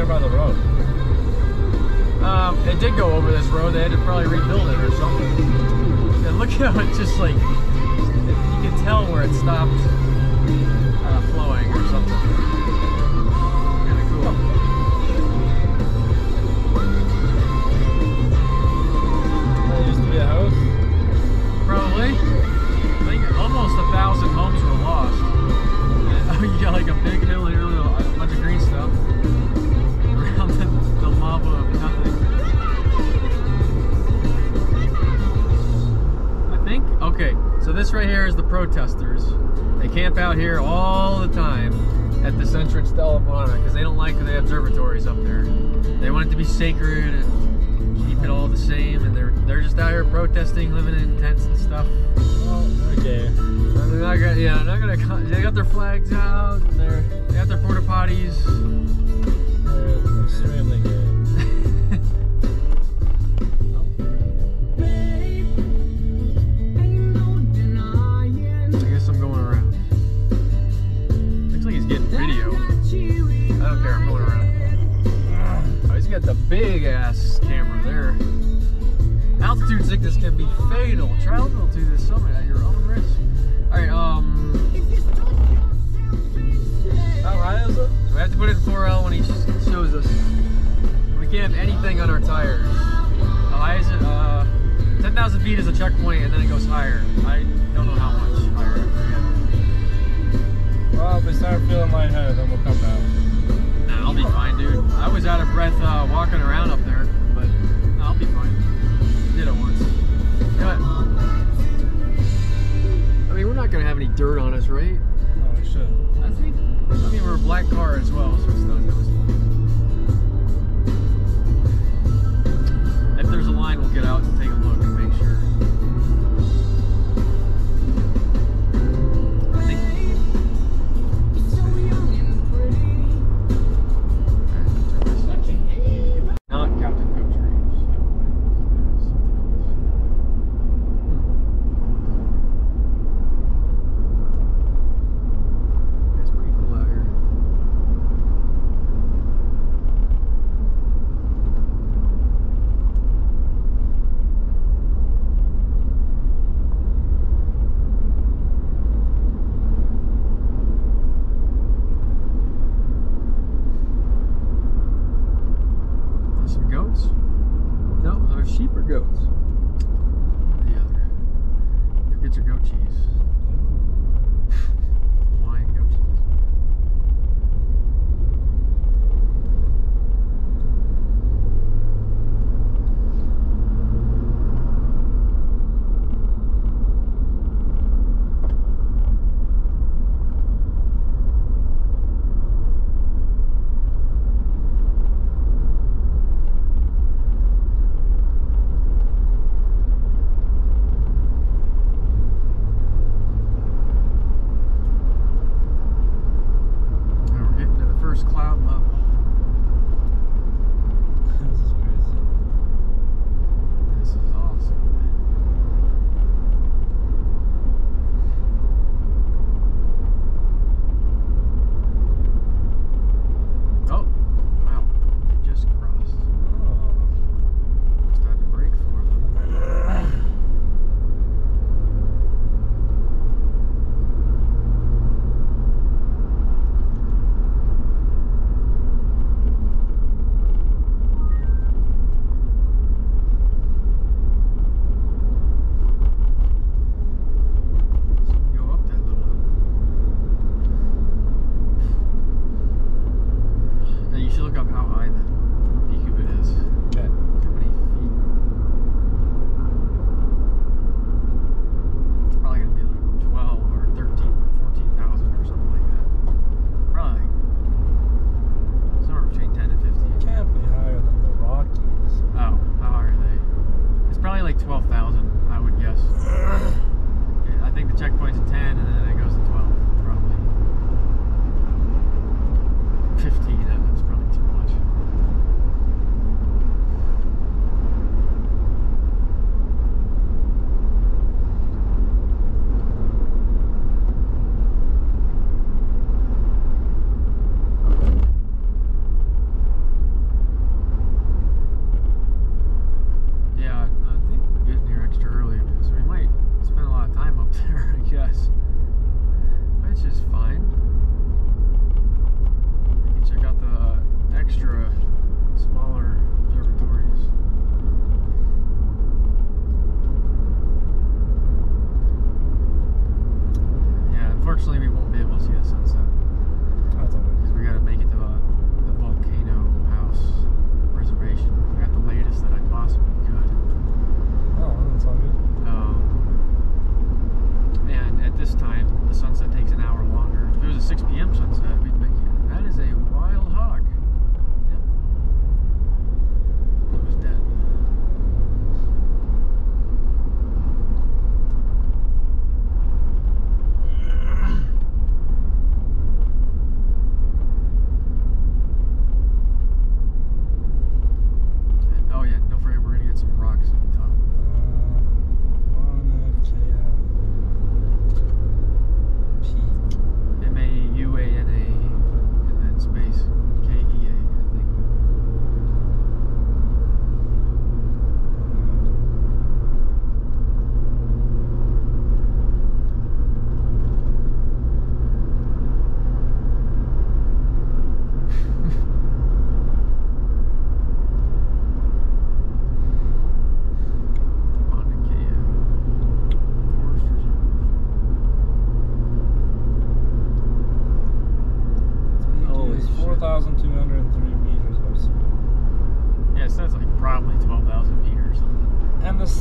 there by the road? It did go over this road. They had to probably rebuild it or something. And look how it just like, you can tell where it stopped flowing or something. Kind of cool. That used to be a house? Probably. I think almost 1,000 homes were lost. And, you got like a big hill here with a bunch of green stuff around the lava of nothing. I think, okay, so this right here is the protesters. They camp out here all the time at this entrance to Elabwana because they don't like the observatories up there. They want it to be sacred and keep it all the same, and they're just out here protesting, living in tents and stuff. Oh, okay. They're not gonna, yeah, not gonna. They got their flags out, and they got their porta potties. They're extremely good. I guess I'm going around. Looks like he's getting video. I don't care. I'm going around. Oh, he's got the big ass camera there. Altitude sickness can be fatal. Travel to the summit at your own risk. Alright, how high is it? We have to put it in 4L when he shows us. We can't have anything on our tires. How high is it? 10,000 feet is a checkpoint, and then it goes higher. I don't know how much higher. Well, if we start feeling lightheaded, then we'll come down. Nah, I'll be fine, dude. I was out of breath walking around up there, but no, I'll be fine. Did it once. Yeah. I mean, we're not gonna have any dirt on us, right? No, we should. I think. I mean, we're a black car as well, so it's not noticeable. If there's a line, we'll get out and take a look and make sure. I think. Not Captain Cook Trees. It's pretty cool out here.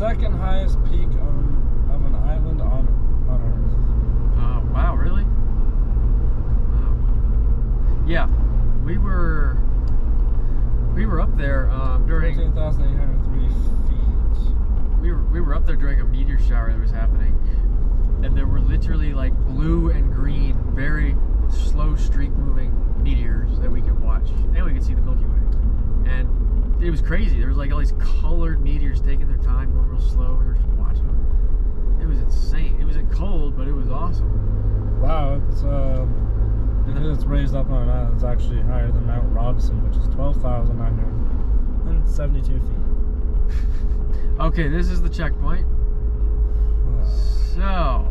second highest peak of an island on Earth. Wow, really? Yeah, we were up there during 14,803 feet. we were up there during a meteor shower that was happening, and there were literally like blue and green, very slow streak moving meteors that we could watch, and we could see the Milky Way, and it was crazy. There was like all these colored meteors taking their time, going real slow. We were just watching them. It was insane. It was cold, but it was awesome. Wow, it's because it's raised up on an island, it's actually higher than Mount Robson, which is 12,972 feet. Okay, this is the checkpoint. So,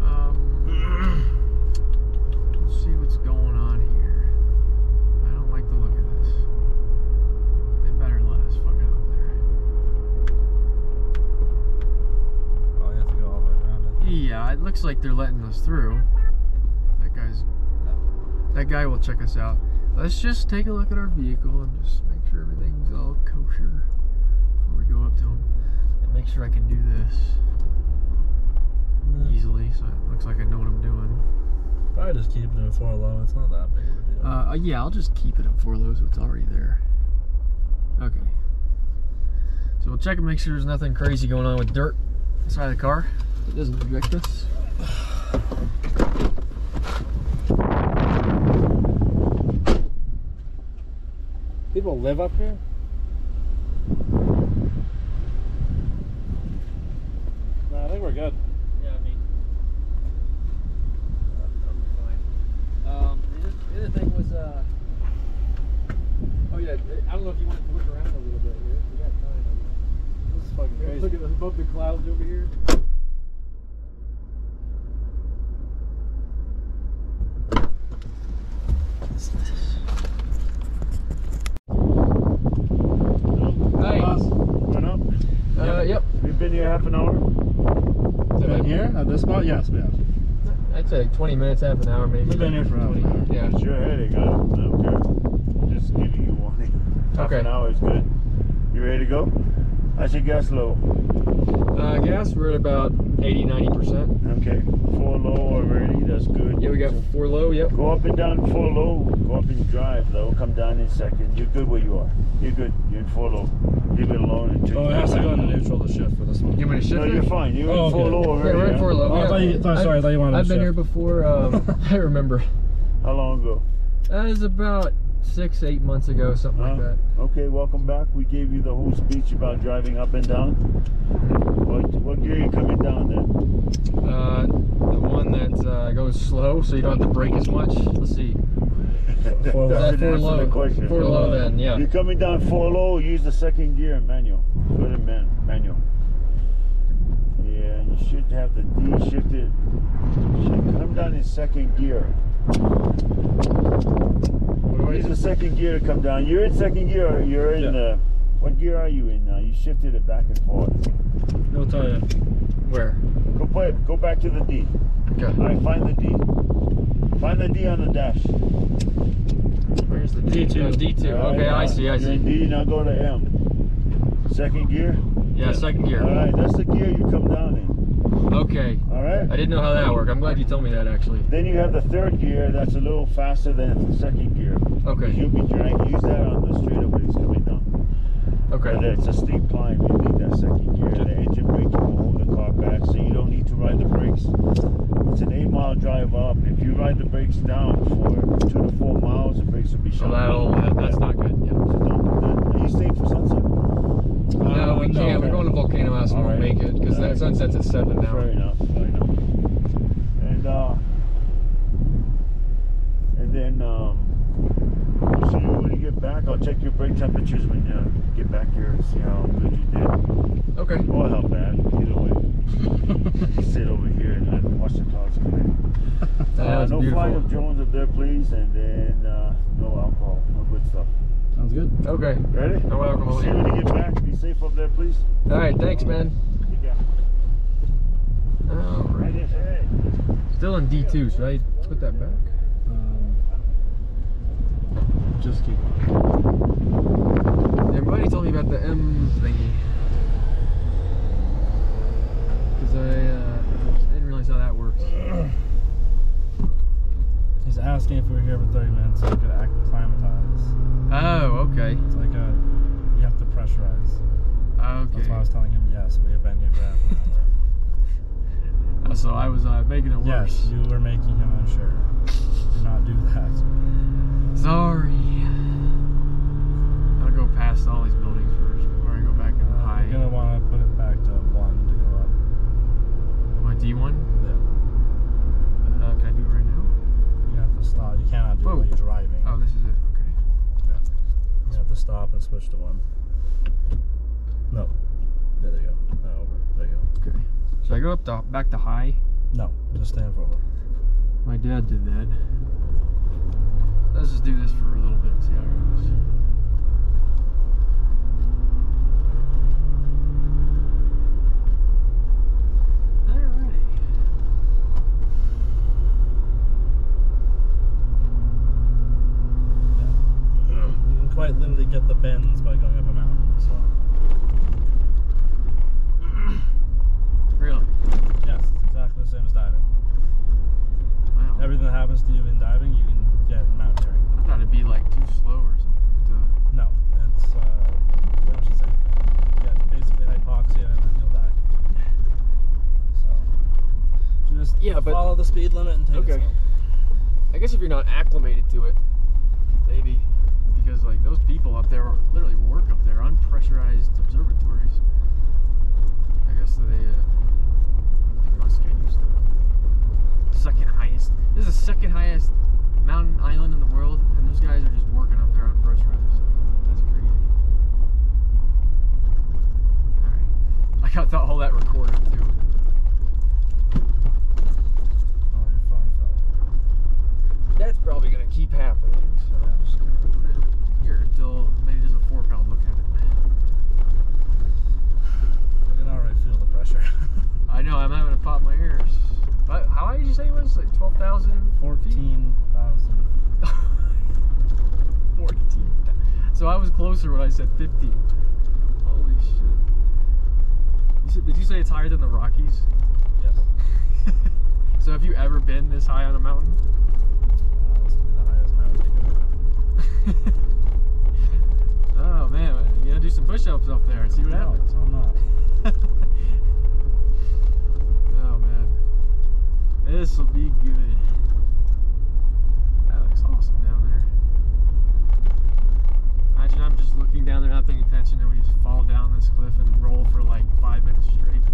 let's see what's going on here. I don't like the look of this. They better let us fucking up there. Oh, you have to go all the way around it. Yeah, it looks like they're letting us through. That guy will check us out. Let's just take a look at our vehicle and just make sure everything's all kosher before we go up to him. And make sure I can do this easily, so it looks like I know what I'm doing. Probably just keep it in 4 low. It's not that big of a deal. Yeah, I'll just keep it in 4 low so it's already there. Okay. So we'll check and make sure there's nothing crazy going on with dirt inside the car. It doesn't reject us. People live up here? No, I think we're good. Yeah, I mean, I'm fine. The other thing was, oh yeah, I don't know if you wanted to look around a little bit here. We got time. This is fucking crazy. Look at above the clouds over here. Yep. We've been here half an hour. Been here at this spot? Yes, we have. I'd say like 20 minutes, half an hour maybe. We've been here for half an hour. Yeah. It's your headache. I don't care. Just giving you a warning. Half Okay. an hour is good. You ready to go? How's your gas low? Gas, we're at about 80-90%. Okay. 4 low already. That's good. Yeah, we got 4 low, yep. Go up and down 4 low. Go up and drive though. Come down in second. You're good where you are. You're good. You're in 4 low. Leave it alone until Oh, it has to go into neutral to shift for this one. You want me to shift No, it? you're fine. You're Oh, in 4 okay. low Yeah, already. we're at 4 low. Oh, I thought you, sorry, I thought you wanted to I've been shift. here before. I remember. How long ago? That was about 6-8 months ago, something like that. Okay, welcome back. We gave you the whole speech about driving up and down. What gear are you coming down then? The one that goes slow, so you don't have to brake as much. Let's see. That Four low. doesn't Four answer low. the question. 4 low then, yeah. You're coming down 4 low, use the second gear in manual. Go to manual. Yeah, you should have the D shifted. Should come down in second gear. Use the second gear to come down. You're in second gear, or you're in the... What gear are you in now? You shifted it back and forth. It'll tell you. Where? Go back to the D. Okay. Alright, find the D. Find the D on the dash. Where's the D2. D2. Alright, Okay, I see, I you're in see. D, now go to M. Second gear? Yeah, second gear. Alright, that's the gear you come down in. Okay. Alright? I didn't know how that worked. I'm glad you told me that, actually. Then you have the third gear that's a little faster than the second gear. Okay. You'll be trying to use that on the straightaway it's coming down. Okay. But it's a steep climb, you need that second gear. The engine braking will hold the car back so you don't need to ride the brakes. It's an 8-mile drive up. If you ride the brakes down for 2 to 4 miles, the brakes will be So shut. that's not good. Yeah. So don't do that. Are you staying for sunset? No, we can't. We're going to Volcano House and we'll Alright. make it because that sunset's at 7 now. Fair enough, fair enough. And then we'll see you when you get back. I'll check your brake temperatures when you get back here and see how good you did. Okay. Or how bad, either way. You sit over here and then watch the clouds come in. That's No beautiful. flying of drones up there, please, and then no alcohol, no good stuff. Sounds good. Okay. Ready? No alcohol See you here. when you get back. Be safe up there, please. All right. Thanks, man. Take care. All right. Hey. Still in D2, should I put that back? Just keep. Everybody told me about the M thingy. because I didn't realize how that works. He's asking if we were here for 30 minutes so we could acclimatize. Oh, okay. It's like you have to pressurize. Okay. That's why I was telling him, yes, we have been here for half an hour. So I was making it worse. Yes, you were making him unsure. Do not do that. Sorry. I'll go past all these buildings first before I go back in the high. You're going to want to put it back to 1 to go up. What, D1? Yeah. Can I do it right now? You have to stop. You cannot do it while you're driving. Oh, this is it. Okay. Yeah. You have to stop and switch to 1. No. There you go. Not over. There you go. Okay. Should I go up back to high? No. Just stand forward. My dad did that. Let's just do this for a little bit and see how it goes. Alrighty. Yeah. You can quite literally get the bends by going up a mountain. So. Really? Yes, it's exactly the same as diving. Wow. Everything that happens to you in diving, you can get in mountaineering. I thought it'd be like too slow or something. No, it's pretty much the same thing. You get basically hypoxia and then you'll die. So, you just follow the speed limit and take it slow. I guess if you're not acclimated to it, maybe. Because like those people up there literally work up there, unpressurized observatories. I guess they must get used to it. Second highest. This is the second highest mountain island in the world, and those guys are just working up there unpressurized. That's crazy. Alright. I got all that recorded too. Oh, your phone fell. That's probably gonna keep happening, so I'm just gonna put it here until maybe there's a fork and I'll look at it. I can already feel the pressure. I know, I'm having to pop my ears. But how high did you say it was? Like 12,000? 14,000. 14,000. So I was closer when I said 15. Holy shit. Did you say it's higher than the Rockies? Yes. So have you ever been this high on a mountain? This will be the highest mountain you can Oh man, you gotta do some push-ups up there and see what happens. No, I'm not. Oh man. This will be good. That looks awesome down there. Imagine I'm just looking down there, not paying attention, and we just fall down this cliff and roll for like 5 minutes straight.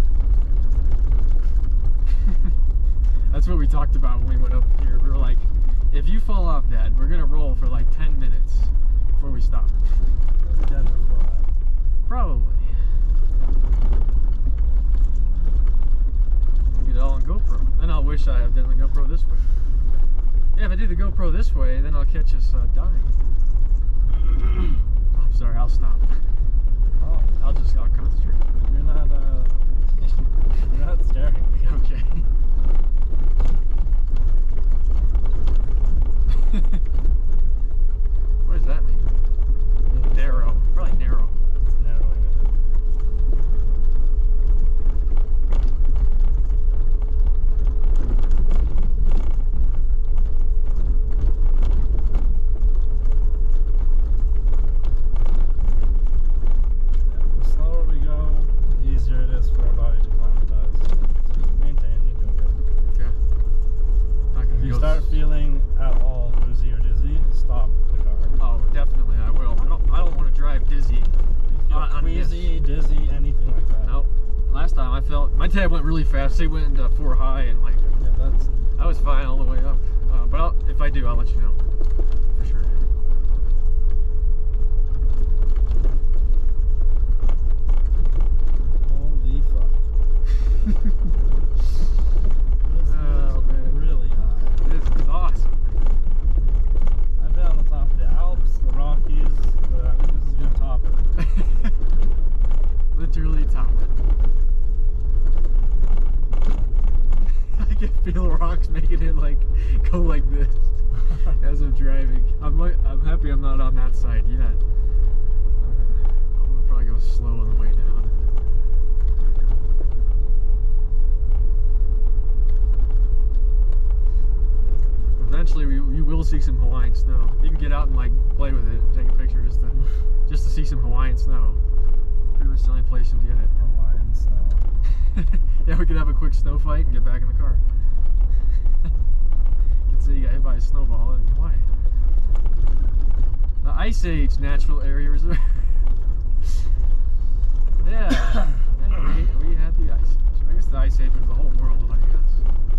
That's what we talked about when we went up here. We were like, if you fall off, Dad, we're gonna roll for like 10 minutes before we stop. You'll be dead before that. Probably. Get it all on GoPro. Then I'll wish I had done the GoPro this way. Yeah, if I do the GoPro this way, then I'll catch us dying. Oh, I'm sorry, I'll stop. Oh, I'll concentrate. you're not scaring me. Okay. What does that mean? Narrow. Probably narrow. It's narrowing it. The slower we go, the easier it is for our body to acclimatize. So just maintain, you're doing good. Okay. If you start feeling at all woozy or dizzy, stop the car. Oh, definitely, I will. I don't want to drive dizzy. If you feel on queasy, dizzy, anything like that. Nope. Last time I felt my tab went really fast. They went into 4 high and like Yeah, I was fine all the way up. But if I do, I'll let you know for sure. holy fuck. This Oh, is man. really high. This is awesome. I've been on the top of the Alps, the Rockies, but I think this is gonna top it. Literally top it. I can feel the rocks making it like go like this as I'm driving. I'm happy I'm not on that side yet. I'm gonna probably go slow on the way down. eventually you will see some Hawaiian snow. You can get out and like play with it, and take a picture just to see some Hawaiian snow. Pretty much the only place you'll get it. Hawaiian snow. Yeah, we could have a quick snow fight and get back in the car. You can see you got hit by a snowball in Hawaii. The Ice Age Natural Area Reserve. Yeah, we had the Ice Age. I guess the Ice Age was the whole world, I guess.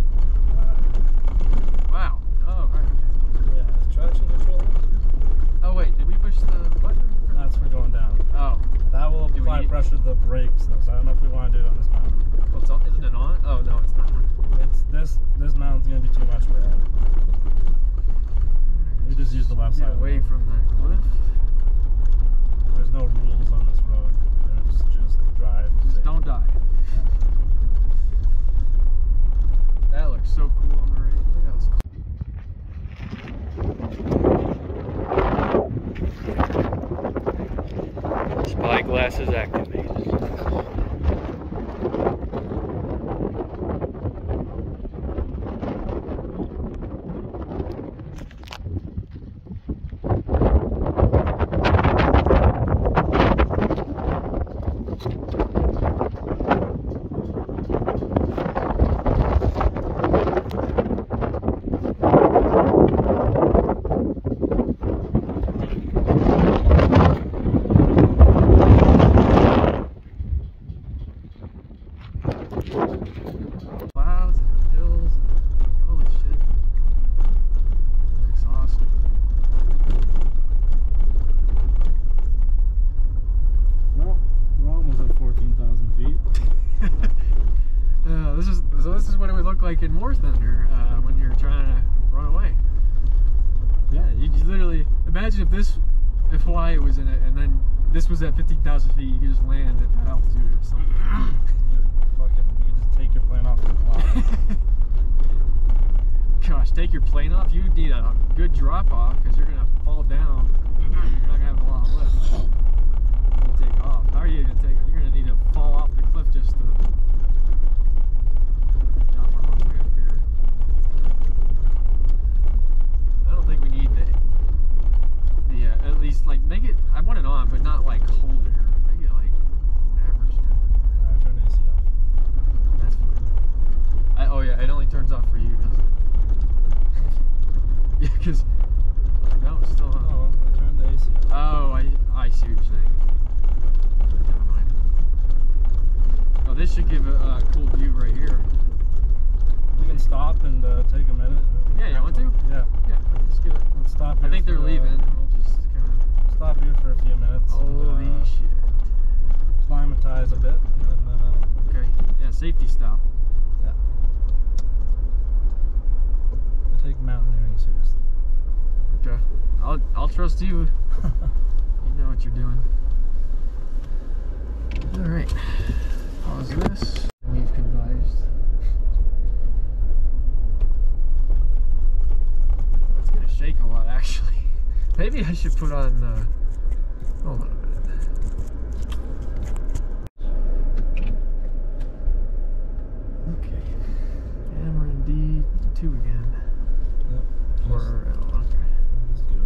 Wow. Oh, right. Yeah, is traction control? Oh, wait, did we push the button? That's for going down. Oh. That will apply pressure to the brakes, though, so I don't know if we want to do it on this mount. Well, isn't it on? Oh, no, it's not. It's this mount's going to be too much for it. We just use the left side. Away from the cliff. There's no rules on this road. Just drive. Just don't die. That looks so cool on the right. Look at this. Spyglass is activated. Clouds and hills and holy shit. That looks awesome. Well, we're almost at 14,000 feet. This is what it would look like in War Thunder when you're trying to run away. Yeah, you just literally imagine if Hawaii was in it and then this was at 15,000 feet, you could just land at that altitude or something. You can just take your plane off the cloud. Gosh, take your plane off? You need a good drop off because you're gonna fall down. You're not gonna have a lot of lift. You take off. How are you gonna take? You're gonna need to fall off the cliff just to jump from runway up here. I don't think we need the at least like make it. I want it on, but not like cold air. Make it like average temperature. Turn the AC off. That's fine. Oh yeah, it only turns off for you, doesn't it? Yeah, because no, it's still on. Oh, I turned the AC off. Oh, I see what you're saying. Never mind. Oh, this should give a cool view right here. We can stop and take a minute. Yeah, you want to? Yeah. Yeah, let's get it. Let's stop here. I think they're leaving. We'll just kind of stop here for a few minutes. Holy shit. Climatize a bit, and then. Okay. Yeah, safety stop. Yeah. I take mountaineering seriously. Okay. I'll trust you. You know what you're doing. All right. Pause this. We've convised. It's gonna shake a lot, actually. Maybe I should put on. Hold on a minute. Okay. Amarin D2 again. Yep. Or okay. Let's do it.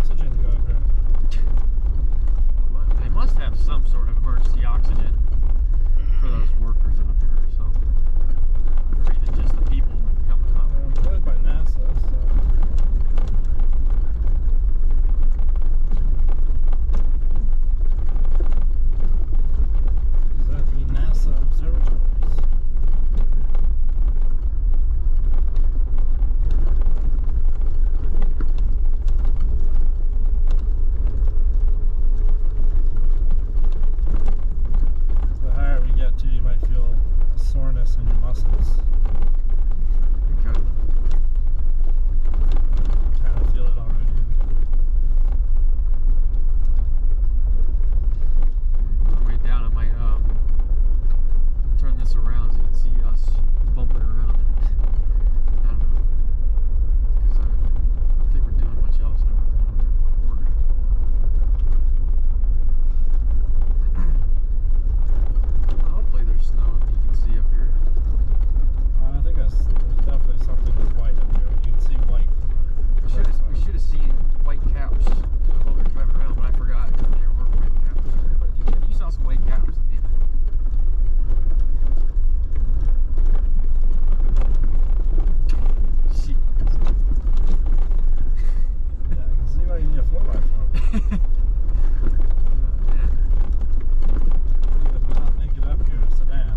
oxygen go up here? They must have some sort of emergency oxygen for those workers up here, so. Or even just the people coming up. They're employed by NASA, so. These are the NASA observatories. The higher we get to, you might feel a soreness in your muscles. Okay. Kind of feel it already. On the way down, I might turn this around so you can see us bumping around. I don't know. Because I don't think we're doing much else. I want to record. Well, hopefully there's snow that you can see up here. I think there's definitely something that's white up here. You can see white from We should have seen white caps while we were driving around, but I forgot if there were white caps. But if you saw some white caps, then yeah. Shit. Yeah, I can see why you need a 4x4. You would not make it up here in a sedan.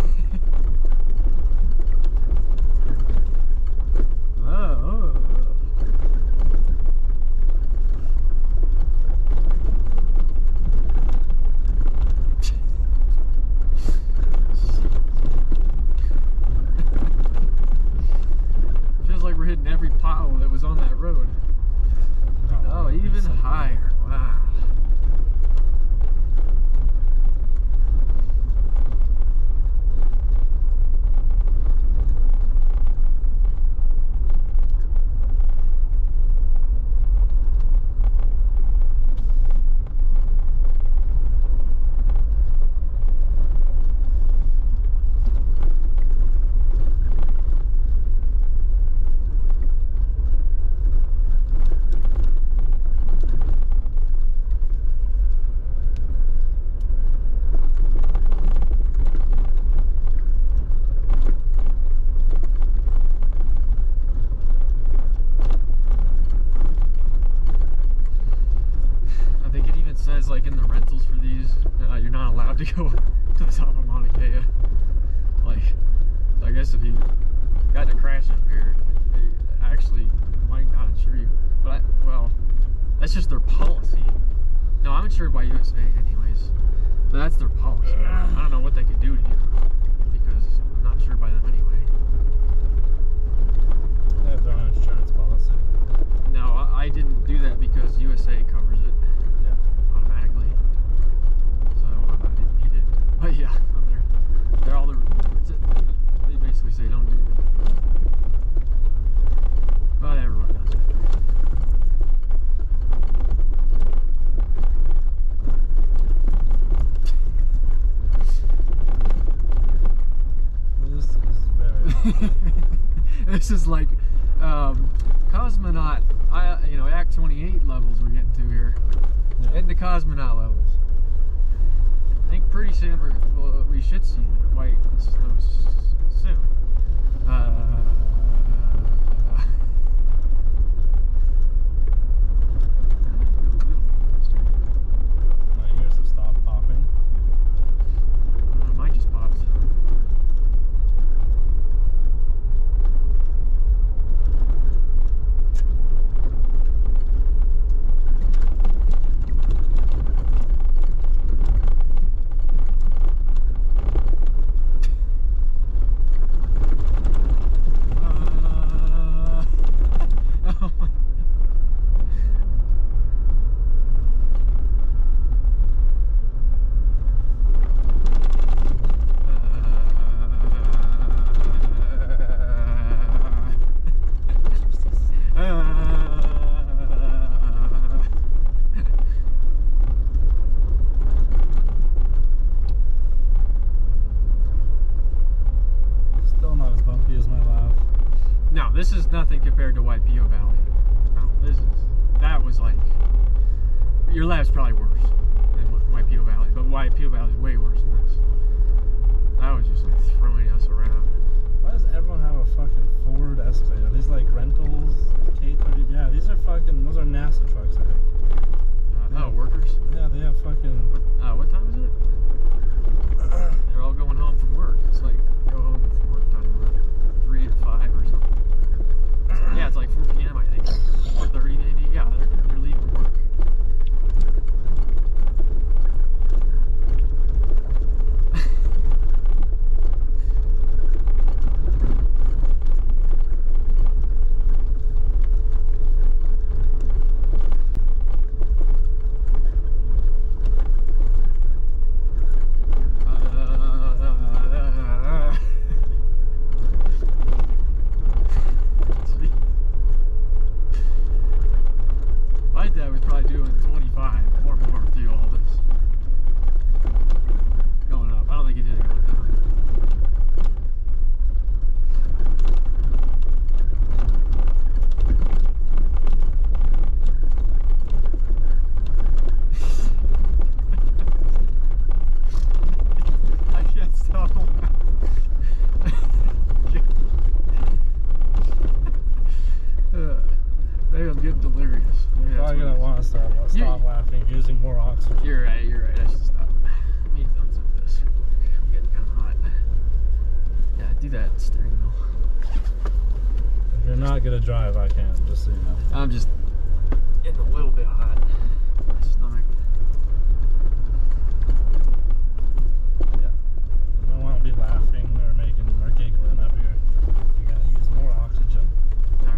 Feels like we're hitting every pothole that was on that road. Oh, even higher. Wow. I think it even says, like, in the rentals for these, you're not allowed to go to the top of Mauna Kea. Like, so I guess if you got to crash up here, they actually might not insure you. But, well, that's just their policy. No, I'm insured by USA anyways. But that's their policy. I don't know what they could do to you, because I'm not insured by them anyway. They have their own insurance policy. No, I didn't do that because USA covers it. Yeah. Automatically. So I didn't need it. But yeah, they're all the. They basically say don't do it. But everyone does it. This is very. This is like cosmonaut. Act 28 levels we're getting to here. Yeah. Into cosmonaut levels. I think pretty soon we should see white snow soon. My ears have stopped popping. Mine just popped. No, this is nothing compared to Waipio Valley. No, that was like your lab's probably worse than Waipio Valley, but Waipio Valley is way worse than this. I was just like throwing us around. Why does everyone have a fucking Ford Escalade? Are these like rentals? K30? Yeah, these are fucking. Those are NASA trucks, I think. Oh, workers? Yeah, they have fucking. What time is it? They're all going home from work. It's like go home from work time, like 3 to 5 or something. Yeah, it's like 4 p.m. I think. 4:30 maybe. Yeah, they're leaving work. My dad was probably doing 25 or more through all this. Going up. I don't think he did it going down. I can't stop laughing. Maybe I'm getting delirious. Maybe You're probably gonna want to stop laughing, using more oxygen. You're right. I should stop. Let me unzip this real quick. I'm getting kind of hot. Yeah, do that steering wheel. If you're not gonna drive, I can, just so you know. I'm just getting a little bit hot. My stomach. Yeah. You don't want to be laughing or giggling up here. You gotta use more oxygen. Alright.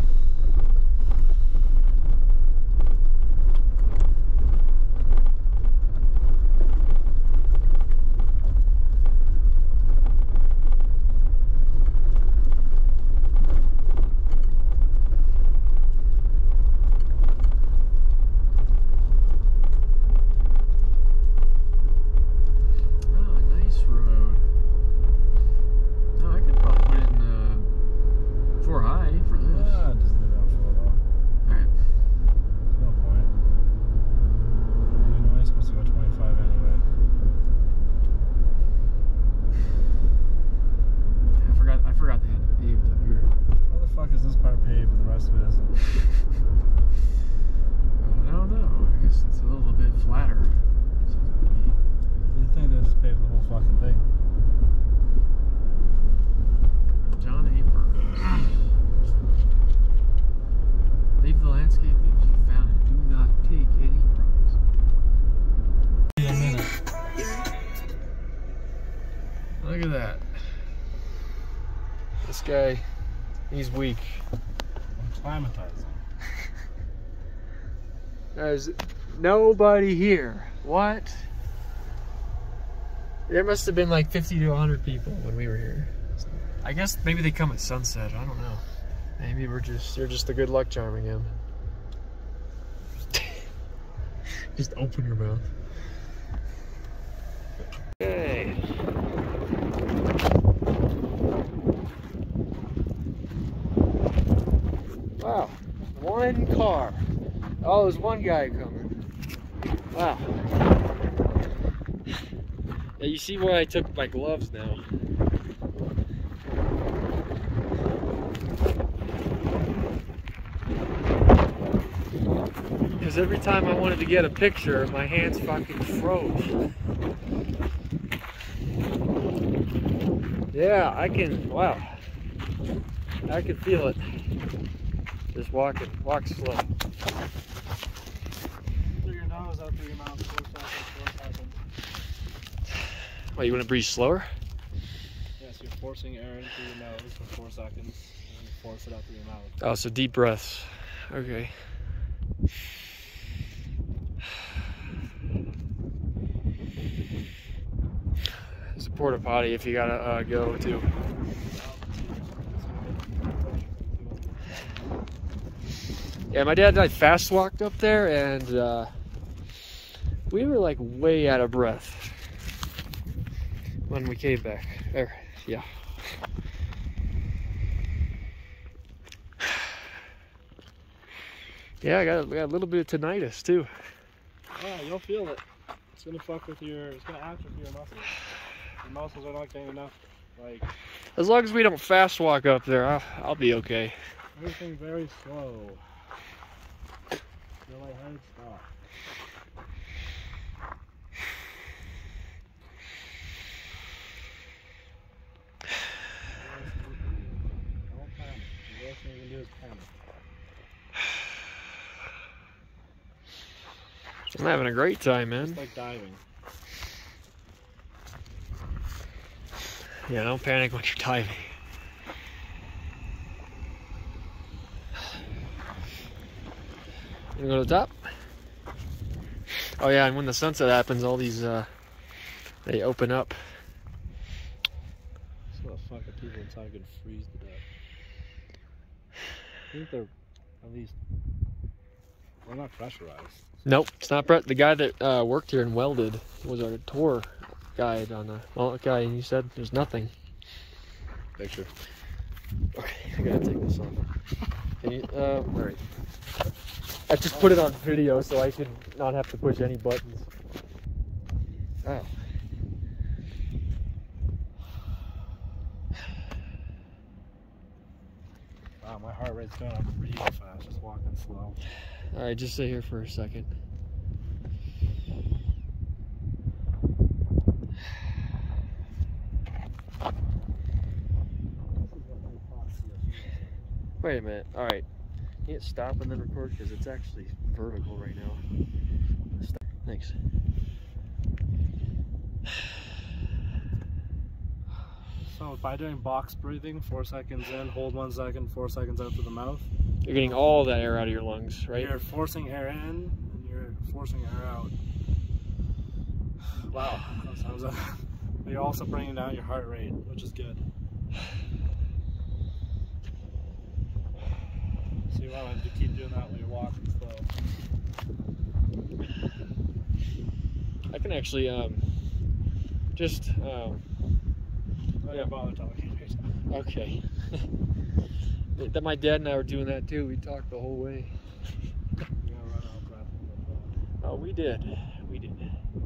Look at that. This guy, he's weak. I'm climatizing. There's nobody here. What? There must have been like 50 to 100 people when we were here. I guess maybe they come at sunset. I don't know. Maybe you're just the good luck charm again. Just open your mouth. Okay. Wow, one car. Oh, there's one guy coming. Wow. Yeah, you see why I took my gloves now. Because every time I wanted to get a picture, my hands fucking froze. Yeah, I can, wow. I can feel it. Just walk slow. Through your nose, out through your mouth, 4 seconds. What, you want to breathe slower? Yes, you're forcing air in through your nose for 4 seconds, and you force it out through your mouth. Oh, so deep breaths. Okay. There's a porta potty if you gotta go too. Yeah, my dad and I fast walked up there, and we were like way out of breath when we came back. There, yeah. Yeah, I got a little bit of tinnitus too. Yeah, you'll feel it. It's gonna fuck with your. It's gonna act with your muscles. Your muscles are not getting enough. Like. As long as we don't fast walk up there, I'll be okay. Everything very slow. Feel like head stop. Don't panic. The worst thing you can do is panic. I'm having a great time, man. It's like diving. Yeah, don't panic when you're diving. You go to the top? Oh yeah, and when the sunset happens, all these, they open up. So the fucking people inside could freeze to death. I think they're at least. They're not pressurized. Nope, it's not Brett. The guy that worked here and welded was our tour guide on the guy, and he said there's nothing. Picture. Okay, I gotta take this off. Can you, alright. I just put it on video so I could not have to push any buttons. Oh. Wow, my heart rate's going up really fast, just walking slow. Alright, just sit here for a second. Wait a minute. Alright. You hit stop and then record because it's actually vertical right now. Stop. Thanks. So by doing box breathing, 4 seconds in, hold 1 second, 4 seconds out through the mouth. You're getting all that air out of your lungs, right? You're forcing air in and you're forcing air out. Wow, that sounds but you're also bringing down your heart rate, which is good. So you want to keep doing that when you're walking slow. I can actually just I don't bother talking right now. okay. That my dad and I were doing that too. We talked the whole way. You're gonna run out of breath. Oh, we did. We did.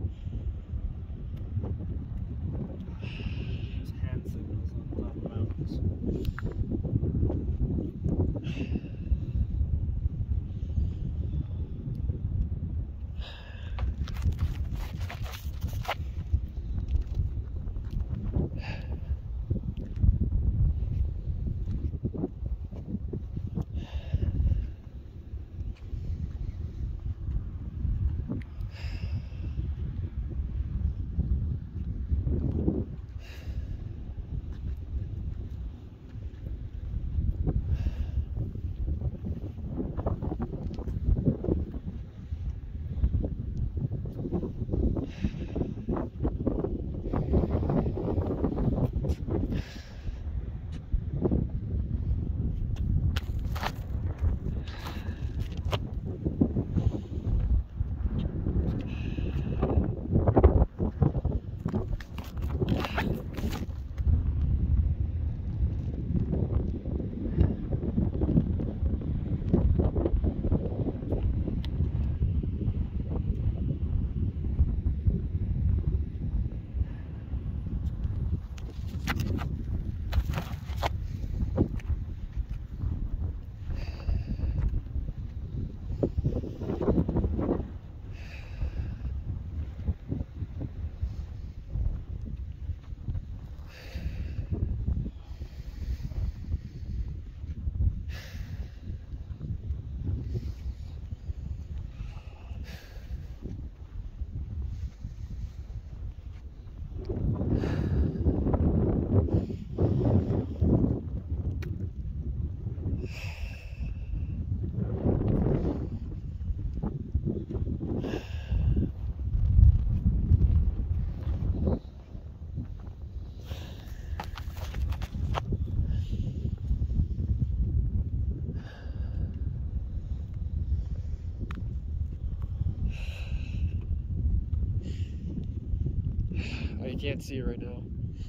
There's hand signals on top of mountains. You can't see it right now.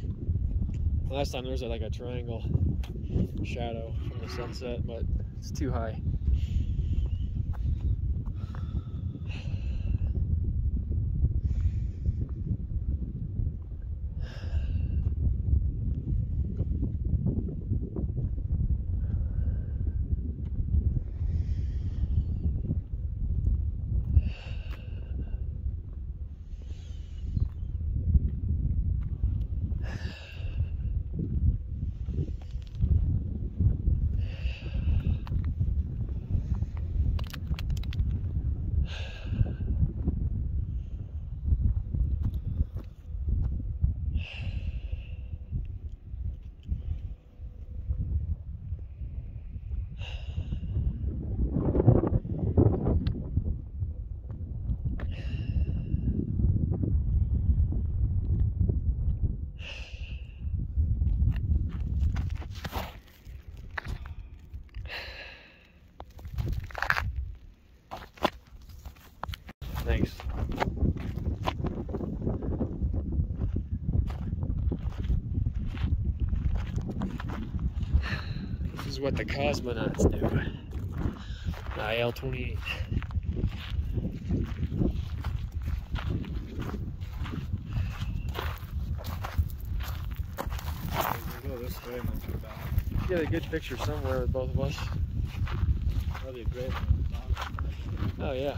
Last time there was like a triangle shadow from the sunset, but it's too high. Thanks. This is what the cosmonauts do. IL-28. Go this way and then come back. Get a good picture somewhere with both of us. That'd be a great one. Oh yeah.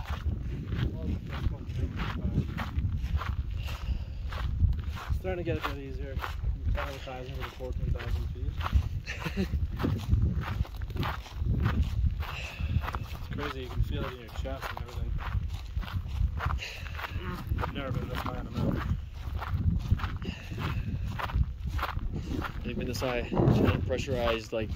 Starting to get a bit easier. I'm advertising with 14,000 feet. It's crazy, you can feel it in your chest and everything. I've never been this high on a mountain. They've been this high, unpressurized, like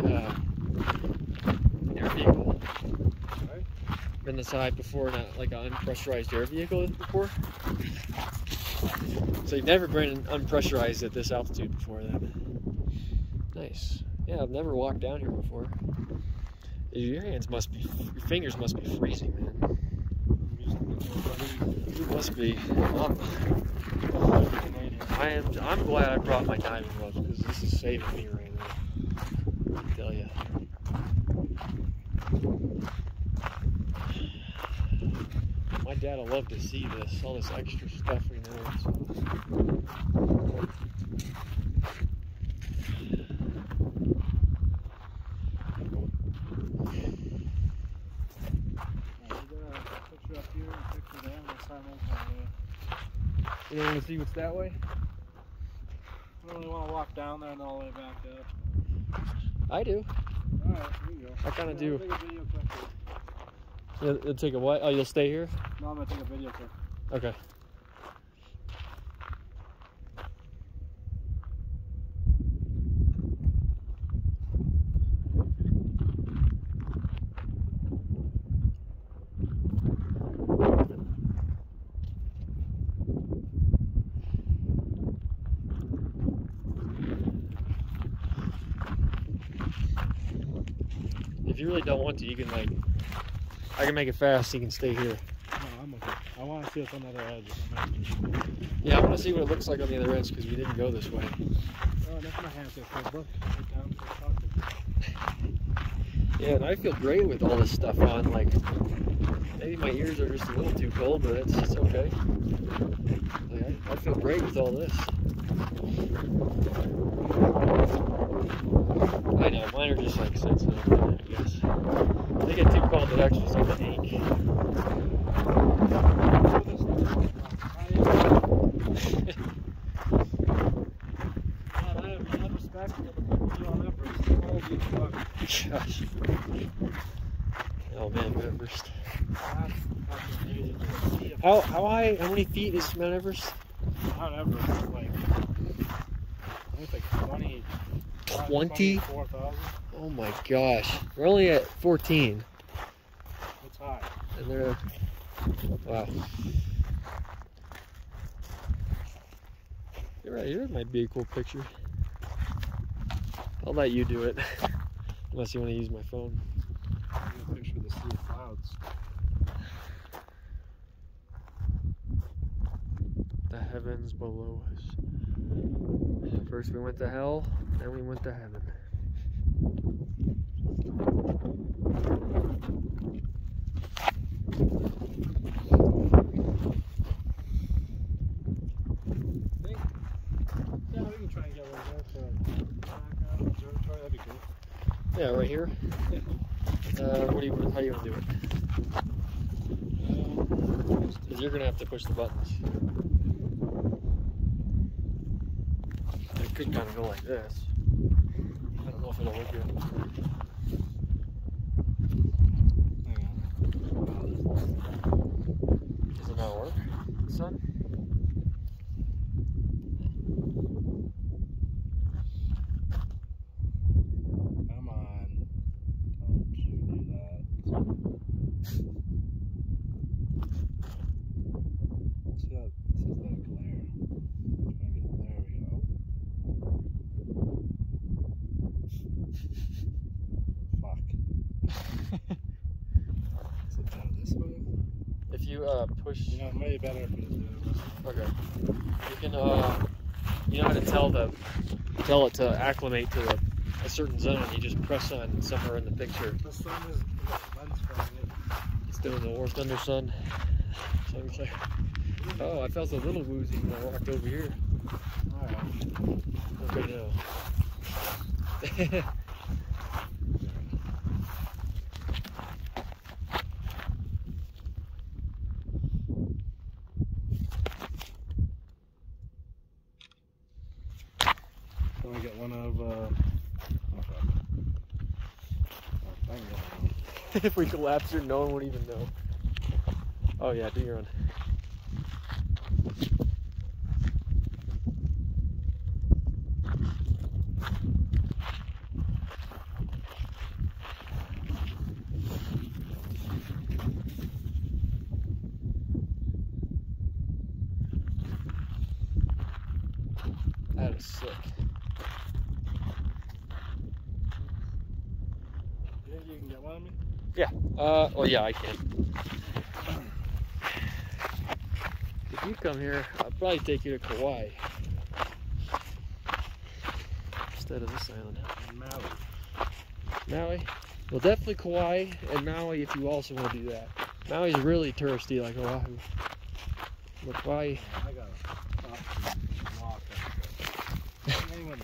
air vehicle. Right? Been this high before, not like an unpressurized air vehicle before. So you've never been unpressurized at this altitude before then. Nice. Yeah, I've never walked down here before. Your hands must be, your fingers must be freezing, man. You must be. I'm glad I brought my diving gloves because this is saving me right now. I tell you. My dad will love to see this, all this extra stuff we know. So. You don't want to see what's that way? I don't really want to walk down there and all the way back up. I do. Alright, here you go. I kind of do. I'll take a video clip. It'll take a what? Oh, you'll stay here? No, I'm going to take a video clip. Okay. If you really don't want to, you can like, I can make it fast, you can stay here. No, I'm okay. I want to see what's on the other edge. Yeah, I want to see what it looks like on the other edge because we didn't go this way. Oh, that's my hands get cold. Look, right down to the pocket. Yeah, and I feel great with all this stuff on. Like, maybe my ears are just a little too cold, but it's okay. Like, I feel great with all this. I know, mine are just like sensitive, I guess. They get too cold, it actually starts to ache. Gosh. Oh man, Mount Everest. How high, how many feet is Mount Everest? Mount Everest is like, I think it's like 20? 24,000. Oh my gosh. We're only at 14. It's high. And they're, wow. You're right, here might be a cool picture. I'll let you do it. Unless you want to use my phone. A picture of the sea of clouds. The heavens below us. First we went to hell, then we went to heaven. Yeah, we can try and get one there for observatory. That'd be cool. Yeah, right here. Yeah. How do you want to do it? Because you're gonna have to push the buttons. It could kind of go like this. I don't know if it'll work here. Does it not work, son? Come on. Don't you do that. See that? This is that glare. Trying to get, there we go. Fuck. Is it better this way? If you you push. Yeah, maybe better if we just do it. Okay. You can you know how to tell it to acclimate to a certain zone. You just press on somewhere in the picture. The sun is lens from it. It's doing the worst under sun. So it's like, oh, I felt a little woozy when I walked over here. Alright. Okay, now. Can I get one of If we collapse here, no one would even know. Oh yeah, do your own. That is sick. You think you can get one of me? Yeah. Well, yeah, I can. If you come here, I'll probably take you to Kauai instead of this island. Maui. Maui? Well, definitely Kauai and Maui if you also want to do that. Maui's really touristy like Oahu. But Kauai. I got a walk. Anyone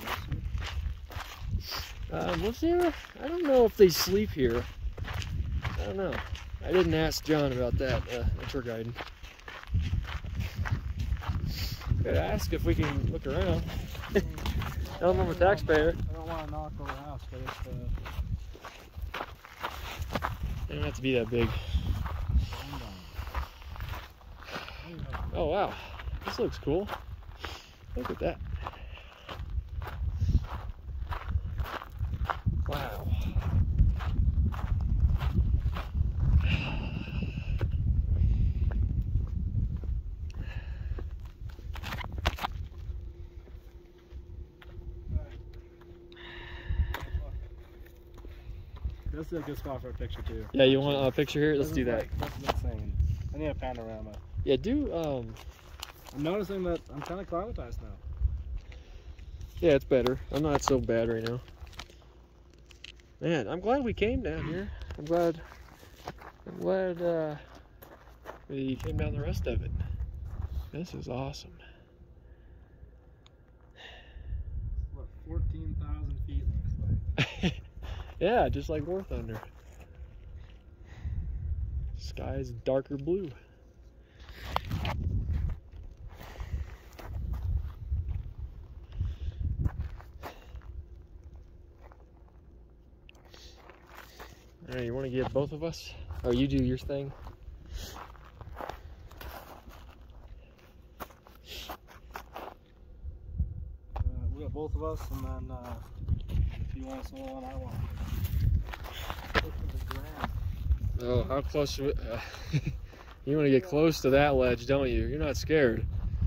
miss me? Was there? I don't know if they sleep here. I don't know. I didn't ask John about that, the tour guide. Could ask if we can look around. Tell them I'm a taxpayer. I don't want to knock over the house, but It don't have to be that big. Oh wow, this looks cool. Look at that. Wow. this is a good spot for a picture too. Yeah, you want a picture here? Let's This do is that. like, this is insane. I need a panorama. Yeah, do I'm noticing that I'm kind of acclimatized now. yeah, it's better. I'm not so bad right now. Man, I'm glad we came down here. I'm glad we came down the rest of it. This is awesome. What, 14,000 feet looks like. Yeah, just like War Thunder. Sky's darker blue. Alright, you want to get both of us? Oh, you do your thing. We got both of us, and then if you want solo one, I want. Look at the ground. Oh, how close? You want to get close to that ledge, don't you? You're not scared.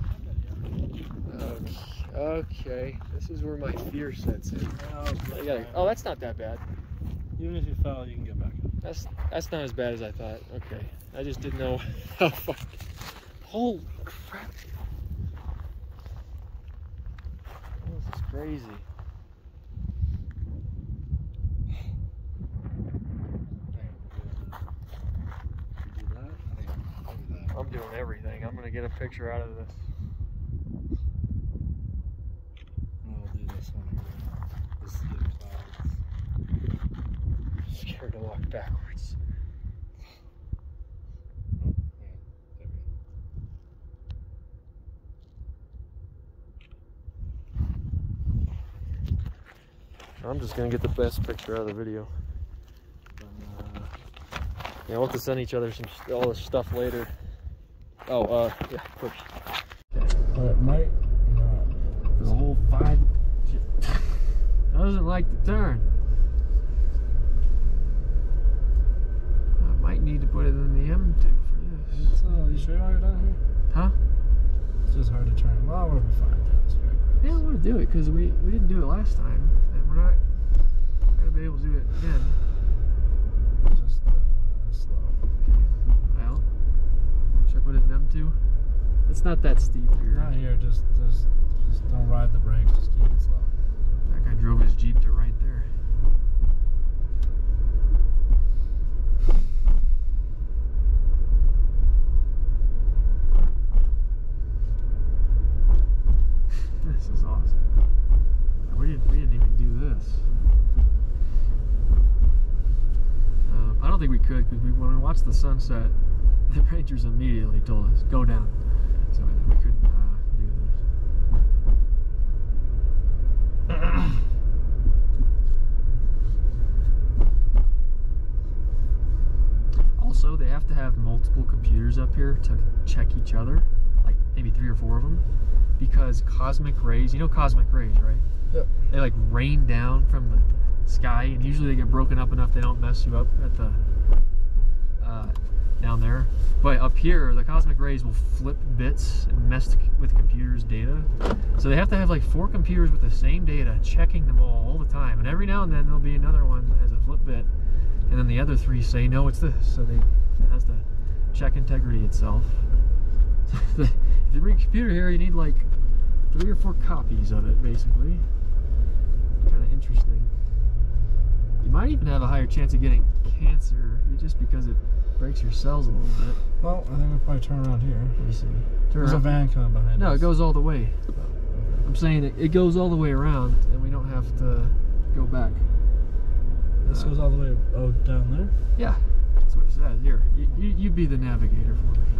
Okay. This is where my fear sets in. Oh, that's not that bad. Even if you fell, you can get back up. That's not as bad as I thought. Okay, I just didn't know how far. Holy crap! This is crazy. I'm doing everything. I'm gonna get a picture out of this. I'll do this one here. This is the clouds. I'm scared to walk backwards. Oh, yeah. There we go. I'm just gonna get the best picture out of the video. Yeah, we'll have to send each other all this stuff later. Oh, yeah, push. But it might not. The whole 5. Doesn't like to turn. I might need to put it in the M2 for this. So, you sure you're down here? Huh? It's just hard to turn. Well, we'll be fine. Yeah, I want to do it because we didn't do it last time, and we're not going to be able to do it again. Just slow. Well, to. It's not that steep here. Not here. Just don't ride the brakes. Just keep it slow. That guy drove his Jeep to right there. This is awesome. We didn't even do this. I don't think we could, because when we watched the sunset, the Rangers immediately told us, go down. So we couldn't do this. Also, they have to have multiple computers up here to check each other, like maybe 3 or 4 of them, because cosmic rays, you know cosmic rays, right? Yep. They like rain down from the sky, and usually they get broken up enough they don't mess you up at the down there. But up here, the cosmic rays will flip bits and mess with computers' data. So they have to have like 4 computers with the same data, checking them all the time. And every now and then there'll be another one that has a flip bit, and then the other 3 say no, it's this. So it has to check integrity itself. If you bring a computer here, you need like 3 or 4 copies of it, basically. Kind of interesting. You might even have a higher chance of getting cancer just because it breaks your cells a little bit. Well, I think we'll probably turn around here. Let me see. There's a van coming behind us. No, it goes all the way. I'm saying it goes all the way around, and we don't have to go back. This goes all the way down there? Yeah, that's what it says. Here, you be the navigator for me.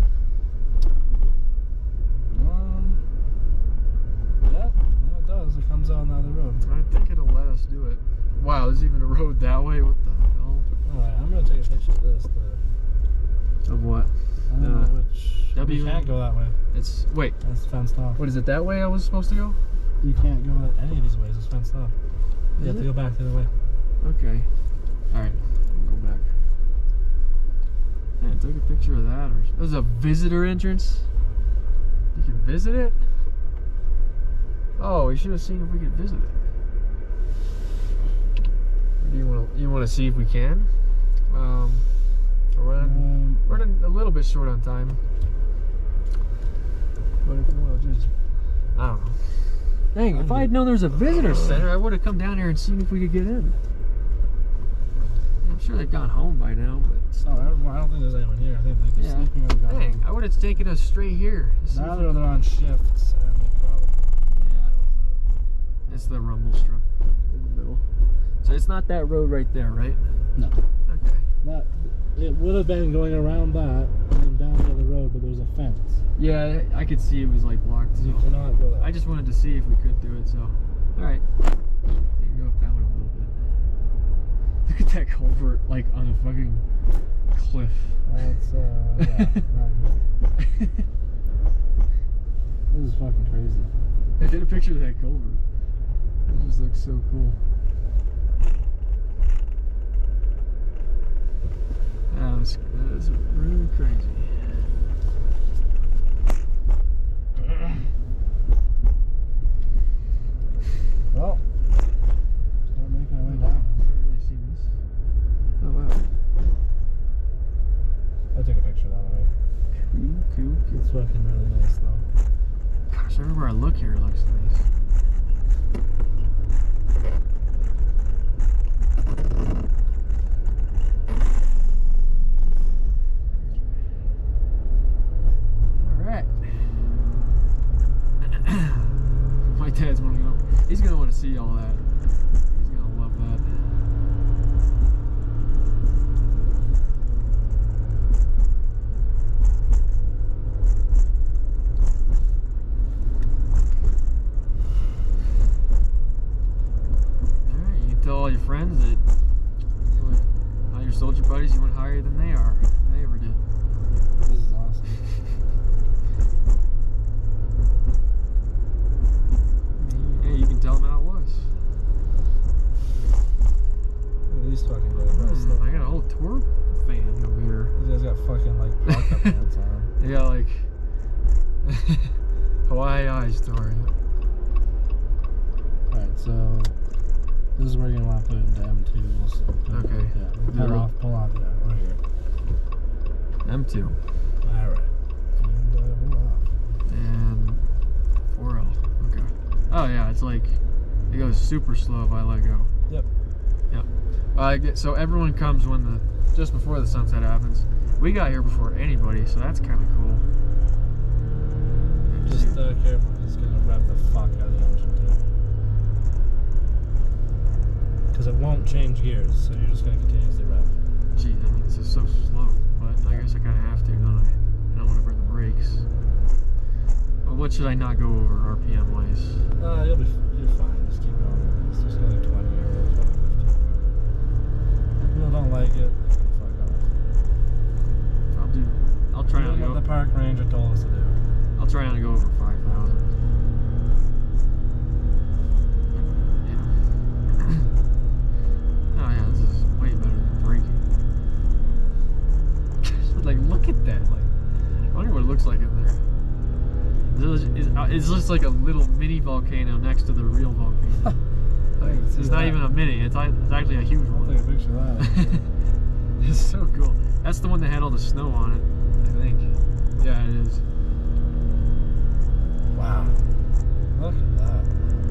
Yeah, it does. It comes out on the other road. I think it'll let us do it. Wow, there's even a road that way. What the hell? Alright, I'm gonna take a picture of this. Of what? I don't know which. W. You can't go that way. Wait. It's fenced off. What is it? That way I was supposed to go? You can't go any of these ways. It's fenced off. You have to go back the other way. Okay. All right. I'll go back. Yeah, take a picture of that. There's a visitor entrance. You can visit it. Oh, we should have seen if we could visit it. Do you want to see if we can? We're running a little bit short on time. But if you want to just, I don't know. Dang, if I had known there was a visitor center, I would have come down here and seen if we could get in. I'm sure they've gone home by now, but I don't think there's anyone here. I think they're sleeping or gone. Dang, I would have taken us straight here. Now they're on shifts, and they probably. Yeah. It's the rumble strip in the middle. So it's not that road right there, right? No. Okay. It would have been going around that and then down the other road, but there's a fence. Yeah, I could see it was like blocked. So you cannot go that way. I just wanted to see if we could do it, so. Alright. You can go up that one a little bit. Look at that culvert, like on a fucking cliff. That's, yeah, not good. This is fucking crazy. I did a picture of that culvert. It just looks so cool. That is really crazy. Well, start making our way down. I've never really seen this. Oh wow. I'll take a picture of that already. Cool. It's fucking really nice though. Gosh, everywhere I look here it looks nice. My dad's he's gonna want to see all that. He's gonna love that. Alright, you can tell all your friends that all your soldier buddies you went higher than they are. They ever did. This is awesome. You can tell them how it was. Look at these fucking guys. I got a whole tour fan over here. These guys got fucking like backup pants on. They got like Hawaii Eyes tour. Alright, so this is where you're gonna want to put it into M2. Okay. Yeah. Pull off, yeah, right here. M2. Alright. And 4L. Okay. Oh yeah, it's like it goes super slow if I let go. Yep. Yep. So everyone comes when just before the sunset happens. We got here before anybody, so that's kind of cool. Just careful, it's gonna rev the fuck out of the engine too. Because it won't change gears, so you're just gonna continuously rev. Gee, I mean, this is so slow, but I guess I kind of have to, don't I? I don't want to burn the brakes. But what should I not go over RPM wise? You're fine. Just keep going. It's just going 20 or 50. If people don't like it, fuck off. I'll try not to go. What the park ranger told us to do. I'll try not to go over 5,000. Yeah. Oh yeah, this is way better than braking. Like, look at that. Like, I wonder what it looks like in there. It's just like a little mini volcano next to the real volcano. Like, it's not even a mini. It's actually a huge one. I'll take a picture of that. It's so cool. That's the one that had all the snow on it, I think. Yeah, it is. Wow. Look at that.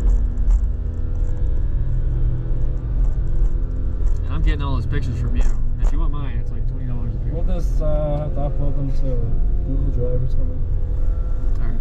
And I'm getting all those pictures from you. If you want mine, it's like $20 a picture. We'll just have to upload them to Google Drive or something. Alright.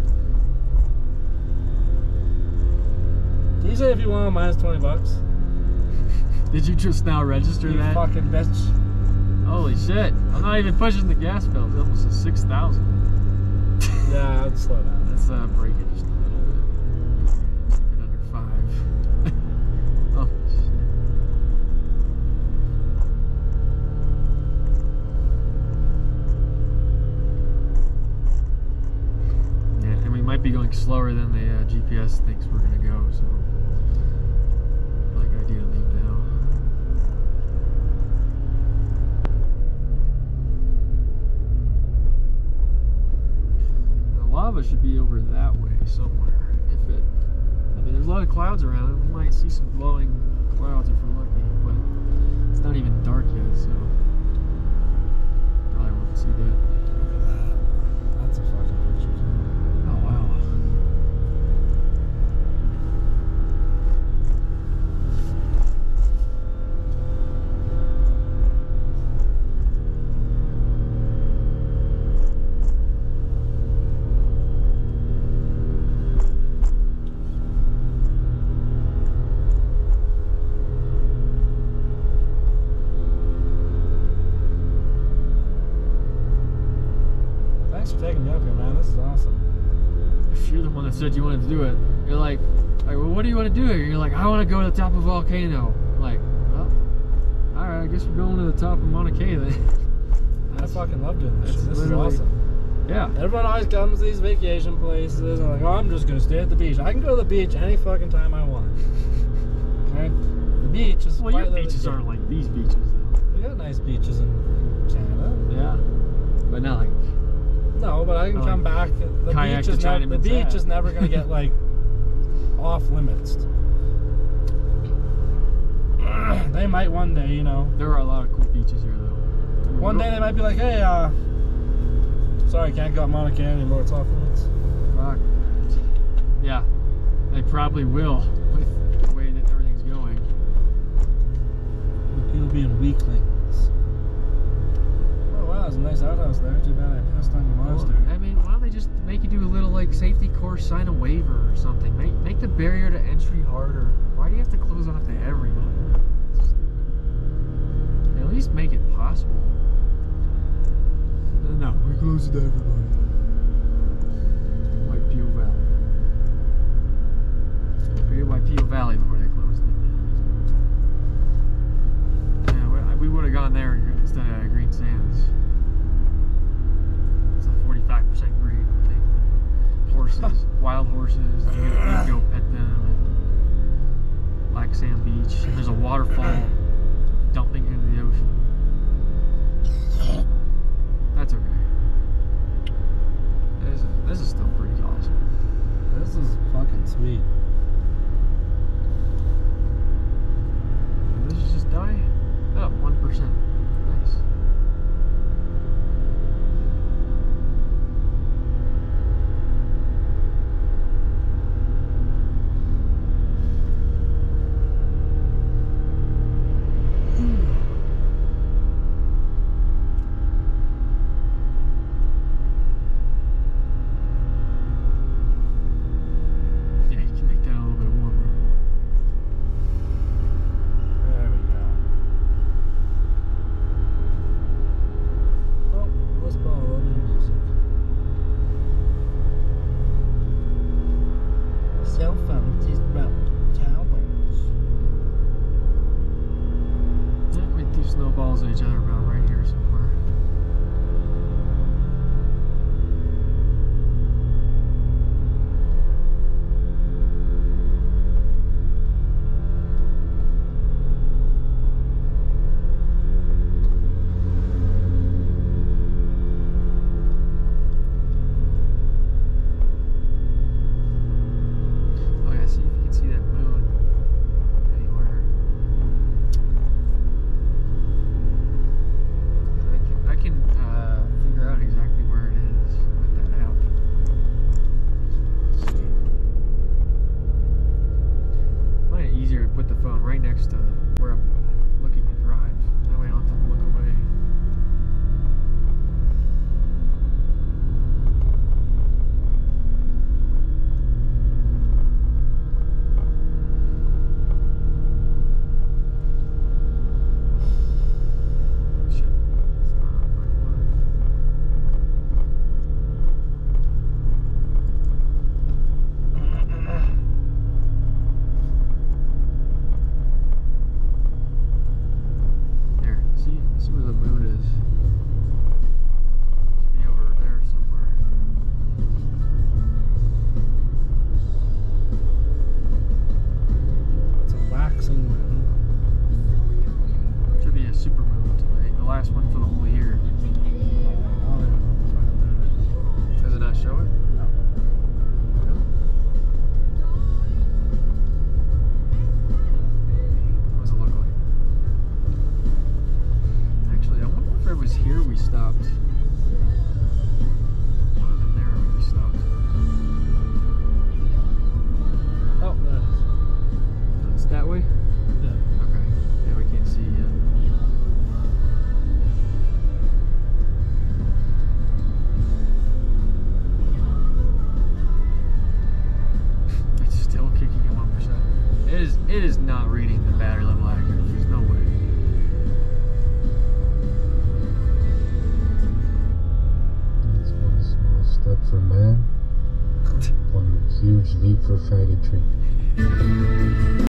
Did you say if you want minus $20? Did you just now register You that? fucking bitch. Holy shit. I'm not even pushing the gas pedal. It's almost a 6,000. Yeah, I'd slow down. Let's break it just a little bit. Keep it under 5. Oh, shit. Yeah, and we might be going slower than the GPS thinks we're going to go, so probably a good idea to leave now. Lava should be over that way somewhere. I mean, there's a lot of clouds around. We might see some glowing clouds if we're lucky, but it's not even dark yet, so probably won't see that. Look at that. That's a fucking picture. Oh wow. Thanks for taking me up here, man. This is awesome. If you're the one that said you wanted to do it, you're like, well, what do you want to do here? You're like, I want to go to the top of a volcano. I'm like, well, all right, I guess we're going to the top of Mauna Kea then. I fucking love doing this shit. This is literally- awesome. Yeah. Everyone always comes to these vacation places and like, oh, I'm just gonna stay at the beach. I can go to the beach any fucking time I want. Okay? The beach is Well, your quite beaches literally- aren't like these beaches, though. We got nice beaches in Canada. Yeah. But not like. No, but I can I like come back. The kayak beach to is China the beach Manhattan. is never gonna get like off limits. They might one day, you know. There are a lot of cool beaches here, though. One day they might be like, hey, sorry, can't go up Mauna Kea anymore. It's off limits. Fuck. Yeah, they probably will with the way that everything's going. People being weaklings. Oh wow, there's a nice outhouse there. Too bad I passed on your monastery. I mean, why don't they just make you do a little like safety course, sign a waiver or something? Make the barrier to entry harder. Why do you have to close off to everyone? It's stupid. At least make it possible. No, we're closing to everybody. Waipio Valley. Forget Waipio Valley before they closed it. Yeah, we would have gone there instead of Green Sands. It's a 45% green thing. Horses, wild horses. You can go pet them. And Black Sand Beach. And there's a waterfall dumping into the ocean. That's okay. This is still pretty awesome. This is fucking sweet. Did this just die? Oh, 1%. Nice. step for man, one huge leap for faggotry.